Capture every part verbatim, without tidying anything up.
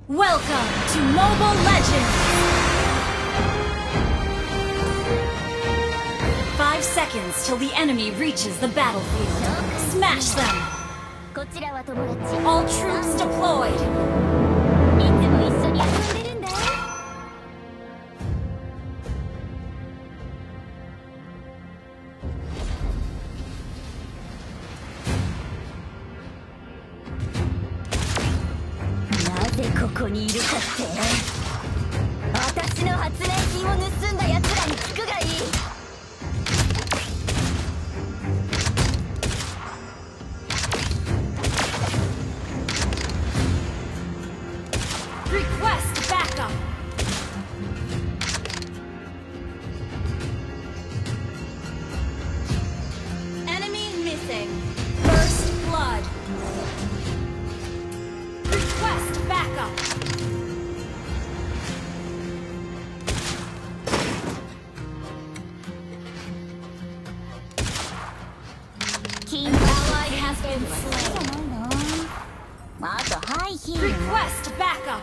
Welcome to Mobile Legends! Five seconds till the enemy reaches the battlefield. Smash them! All troops deployed! Request backup! Enemy missing. First blood. Request backup! Ally has been slain. Request backup!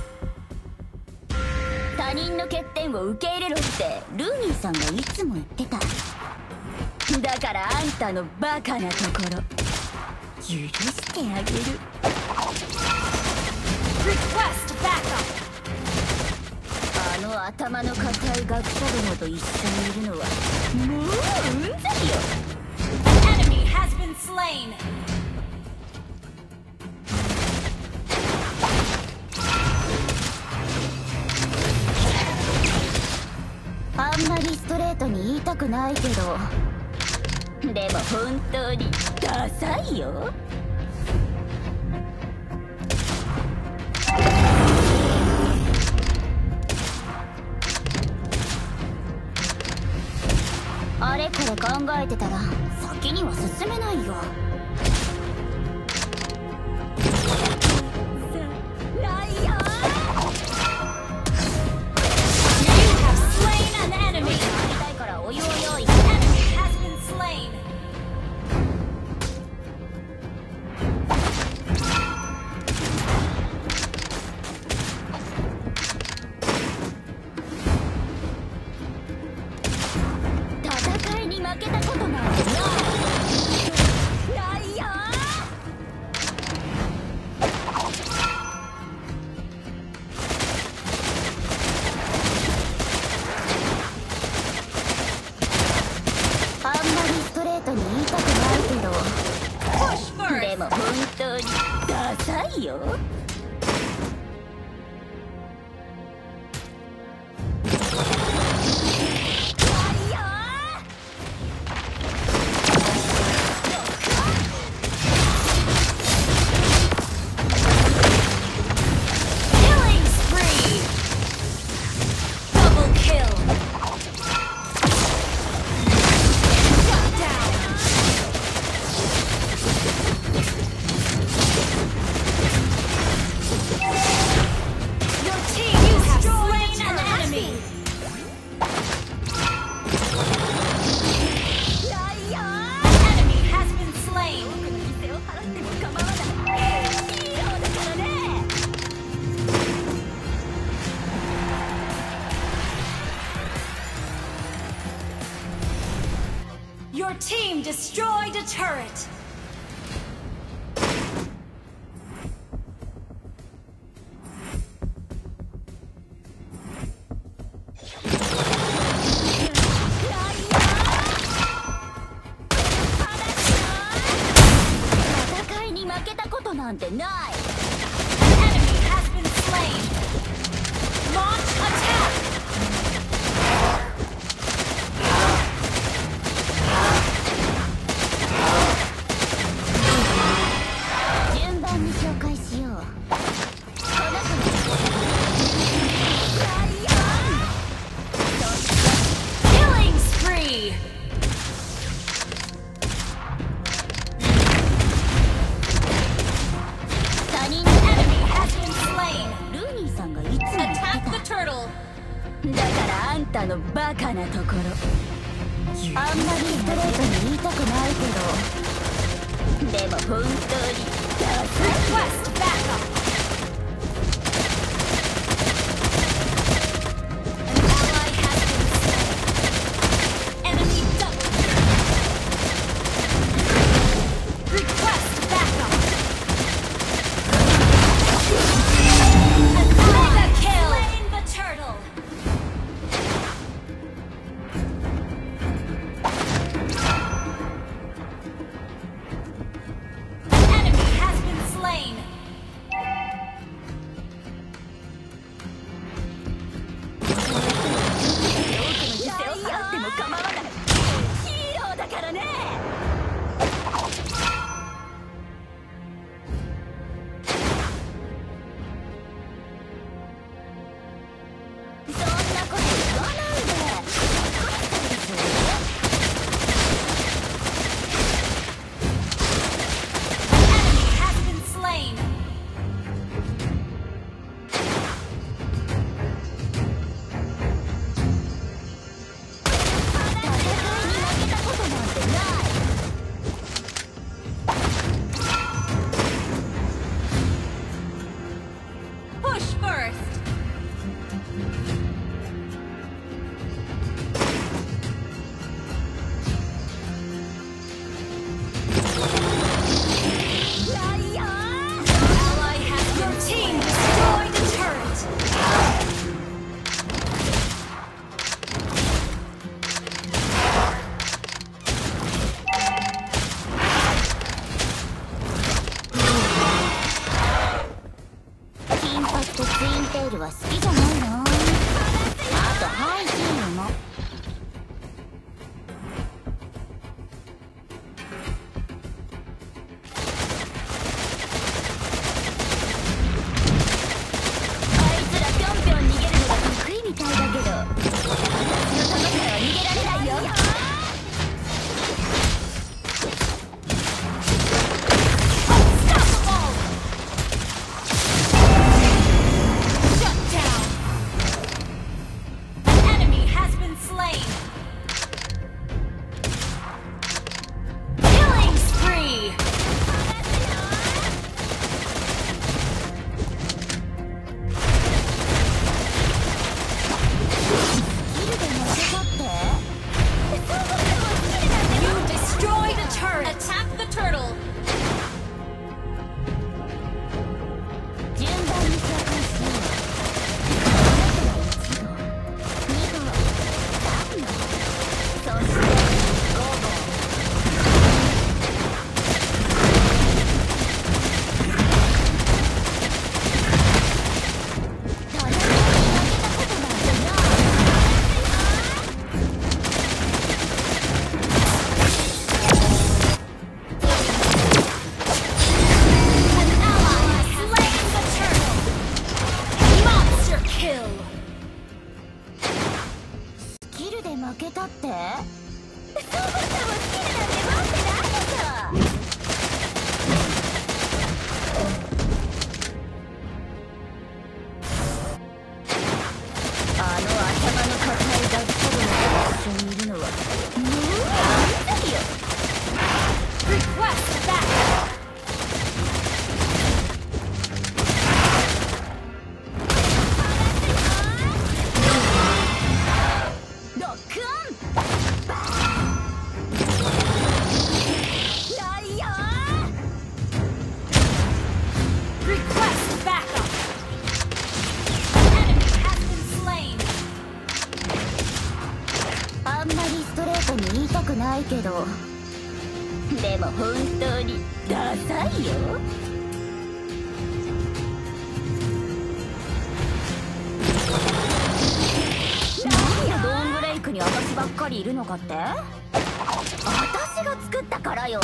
他人の欠点を受け入れろってルーニーさんがいつも言ってた。だからあんたのバカなところ許してあげる。 Request backup! あの頭の固い学者どもと一緒にいるのはもううんざりよ。 An enemy has been slain! あんまりストレートに言いたくないけどでも本当にダサいよ。あれこれ考えてたら先には進めないよ。負けたことなんてないないよ。あんまりストレートに言いたくないけどでも本当にダサいよ。 Your team destroyed a turret! An enemy has been slain! Launch attack! Killing spree! Attack the turtle! だからあんたのバカなところあんまりストレートに言いたくないけどでも本当にダサい。 Request backup! からね。そんなこと言わないで。は好きじゃないの。あとハイヒールも。あいつらぴょんぴょん逃げるのが得意みたいだけど、私の玉からは逃げられないよ。負けたって？そうもそもスキルなんて持ってないでしょ。あの頭の硬いダッチョブの一緒にいるのはもうあんたよ。Request back. あんまりストレートに言いたくないけど、でも本当にダサいよ。なんでドーンブレイクに私ばっかりいるのかって？私が作ったからよ。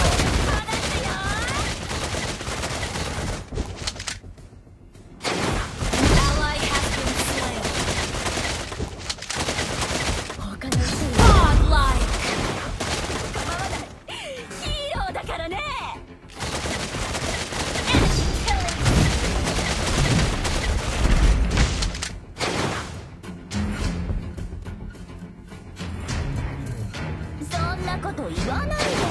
そんなこと言わないで。